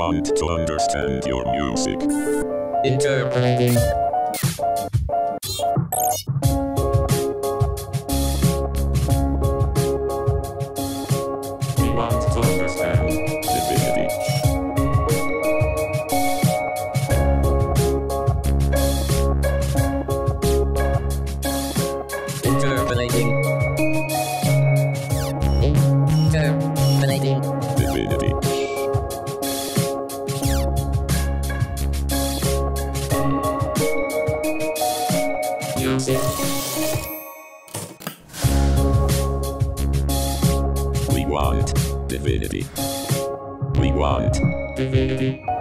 want to understand your music. Interpolating. We want to understand divinity. Interpolating. Interpolating. Divinity. Music. We want divinity. We want Divinity.